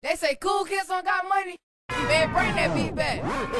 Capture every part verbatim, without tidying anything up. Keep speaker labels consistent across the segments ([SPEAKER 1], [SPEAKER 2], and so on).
[SPEAKER 1] They say cool kids don't got money. Man, bring that beat back.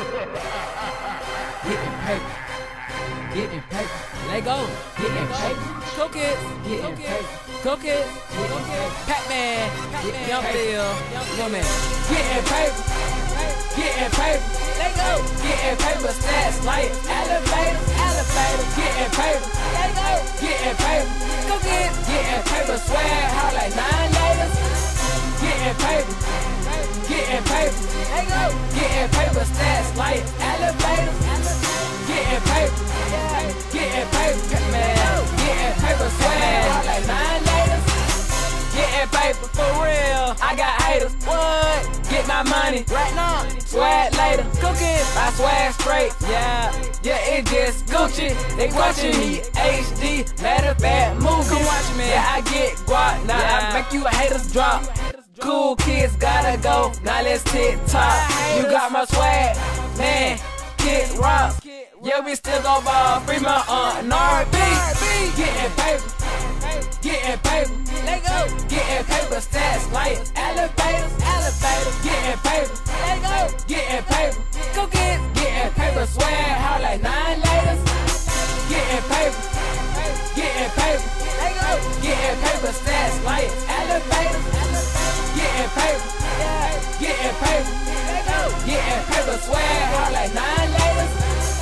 [SPEAKER 2] Getting paper, getting paper. Let go, getting paper. Cool kids, getting paper. Cool kids, getting paper. Pac-Man, Young Phil, Young Man. Getting paper, getting paper. Let go, getting paper. Stats like elevator, elevator. Getting paper, let go, getting paper. Cool kids, getting paper. Swag how like nine laters. Getting paper, getting paper. Let go, getting paper. Stats like elevator. Getting paper, getting paper, man. Getting paper, swag how like nine laters. Getting paper for real. I got haters. What? Get my money right now. Swag later. Cookies, I swag straight. Yeah, yeah, it just Gucci. They watching me H D. Matter of fact, move. Come watch me. Yeah, I get guap. Now yeah. I make you haters drop. Cool kids gotta go. Now let's TikTok. You got my swag, man. Kid rock. Yeah, we still gon' ball. Free my aunt, R B. Getting paper, getting paper. Let go, getting paper. Stats like elevators, elevators. Getting paper, let go, getting paper. Go get, getting paper. Swag how like nine laters. Getting paper, getting paper. Let go, getting paper. Stats like elevators. Getting paper, getting paper. Let go, getting paper. Swag how like nine laters.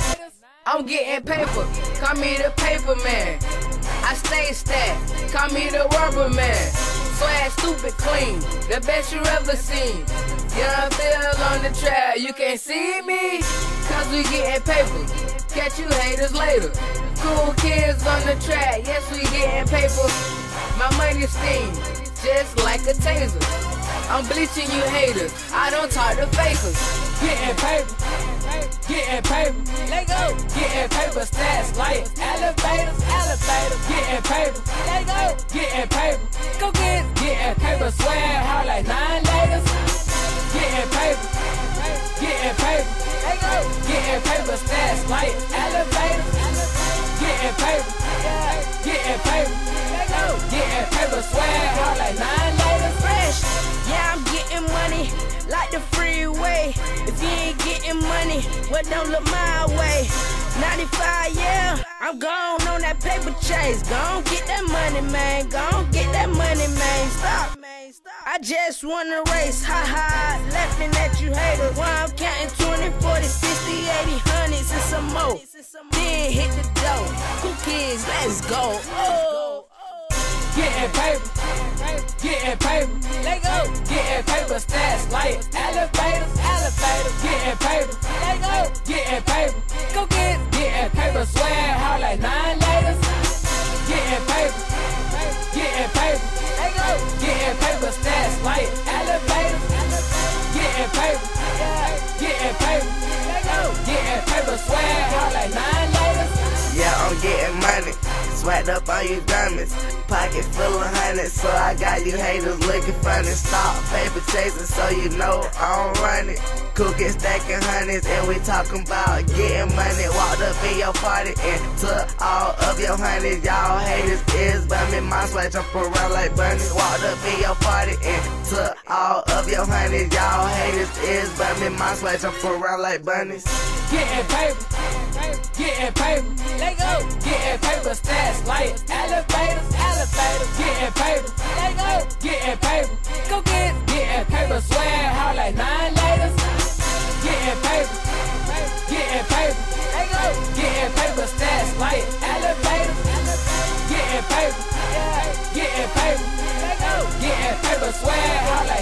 [SPEAKER 1] I'm getting paper, call me the paper man. I stay stacked, call me the rubber man. Swag stupid clean, the best you ever seen. Young Phil on the track, you can't see me, cause we getting paper. Catch you haters later. Cool kids on the track, yes we getting paper. My money steam, just like a taser. I'm bleaching you haters, I don't talk to fakers.
[SPEAKER 2] Getting paper, getting paper. Let go, getting paper. Stats like elevators, elevators. Getting paper, let go, getting paper. Go get, getting paper. Swag how like nine laters. Getting paper, getting paper. Let go, getting paper. Stats like elevators. Getting paper, getting paper. Let go, getting paper. Swag how like nine laters.
[SPEAKER 3] Fresh, yeah, I'm getting money like the freeway. If you ain't getting money, well, don't look my way. ninety-five, yeah, I'm gone on that paper chase. Gon' get that money, man. Gon' get that money, man. Stop. I just wanna race, ha ha, laughing at you haters. While I'm counting twenty, forty, sixty, eighty, hundreds and some more. Then hit the door. Cool kids, let's go. Oh.
[SPEAKER 2] Getting paper, getting paper. Let go, getting paper. Stats like elevators, elevators. Getting paper, let go, getting paper. Go get, getting paper. Swag how like nine laters. Getting paper, getting paper. Let go, getting paper. Stats like elevators. Getting paper, getting paper. Let go, getting paper. Swag how like nine laters.
[SPEAKER 4] Yeah, I'm getting money. Swagged up on you diamonds, pocket full of hundreds, so I got you haters looking funny. Stop paper chasing, so you know I don't run it. Cooking, stacking hundreds, and we talking about getting money. Walked up in your party and took all of your hundreds. Y'all haters is bumming, my swag jump around like bunnies. Walked up in your party and took all of your hundreds. Y'all haters is bumming, my swag jump around like bunnies.
[SPEAKER 2] Getting paper, getting paper. Let go, getting paper. Stats like elevators, elevators. Getting paper, let go, getting paper. Go get, getting paper. Swag how like nine laters. Getting paper, getting paper. Let go, getting paper. Stats like elevators. Getting paper, getting paper. Let go, getting paper. Swag how like